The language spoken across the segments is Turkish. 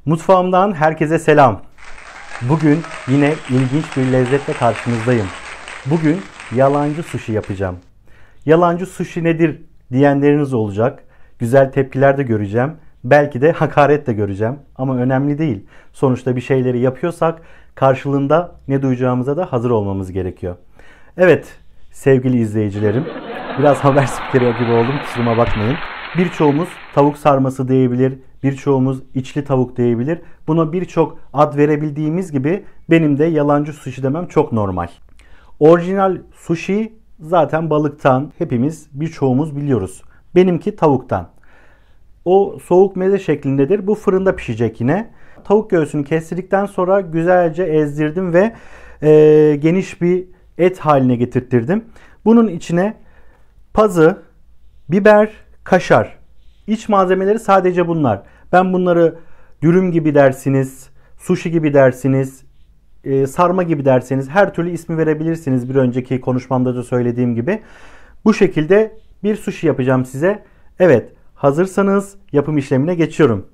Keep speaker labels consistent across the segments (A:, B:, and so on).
A: Mutfağımdan herkese selam. Bugün yine ilginç bir lezzetle karşınızdayım. Bugün yalancı sushi yapacağım. Yalancı sushi nedir diyenleriniz olacak. Güzel tepkiler de göreceğim. Belki de hakaret de göreceğim. Ama önemli değil. Sonuçta bir şeyleri yapıyorsak karşılığında ne duyacağımıza da hazır olmamız gerekiyor. Evet sevgili izleyicilerim. Biraz haber spikeri gibi oldum, kusuruma bakmayın. Birçoğumuz tavuk sarması diyebilir, birçoğumuz içli tavuk diyebilir. Buna birçok ad verebildiğimiz gibi benim de yalancı sushi demem çok normal. Orijinal sushi zaten balıktan, hepimiz birçoğumuz biliyoruz. Benimki tavuktan. O soğuk meze şeklindedir. Bu fırında pişecek yine. Tavuk göğsünü kestirdikten sonra güzelce ezdirdim ve geniş bir et haline getirttirdim. Bunun içine pazı, biber, kaşar. İç malzemeleri sadece bunlar. Ben bunları dürüm gibi dersiniz, sushi gibi dersiniz, sarma gibi derseniz her türlü ismi verebilirsiniz. Bir önceki konuşmamda da söylediğim gibi. Bu şekilde bir sushi yapacağım size. Evet, hazırsanız yapım işlemine geçiyorum.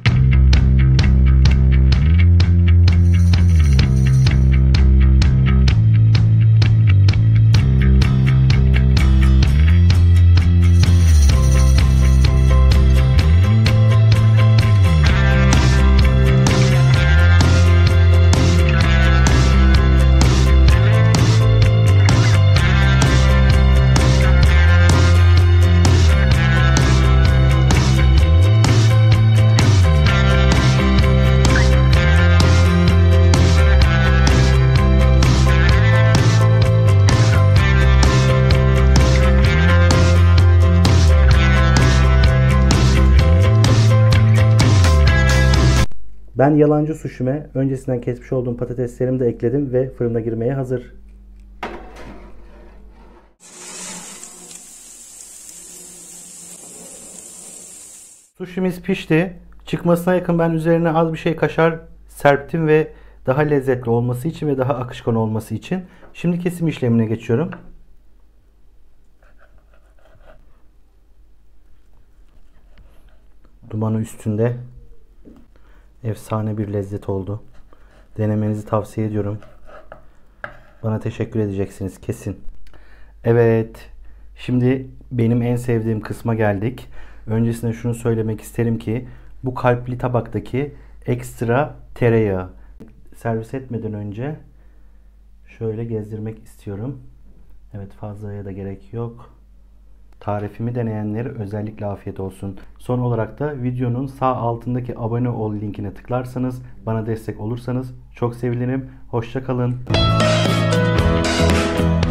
A: Ben yalancı suşime öncesinden kesmiş olduğum patateslerimi de ekledim ve fırına girmeye hazır. Suşimiz pişti. Çıkmasına yakın ben üzerine az bir şey kaşar serptim ve daha lezzetli olması için ve daha akışkan olması için. Şimdi kesim işlemine geçiyorum. Dumanı üstünde. Efsane bir lezzet oldu. Denemenizi tavsiye ediyorum. Bana teşekkür edeceksiniz kesin. Evet. Şimdi benim en sevdiğim kısma geldik. Öncesinde şunu söylemek isterim ki bu kalpli tabaktaki ekstra tereyağı. Servis etmeden önce şöyle gezdirmek istiyorum. Evet, fazlaya da gerek yok. Tarifimi deneyenlere özellikle afiyet olsun. Son olarak da videonun sağ altındaki abone ol linkine tıklarsanız, bana destek olursanız çok sevinirim. Hoşça kalın.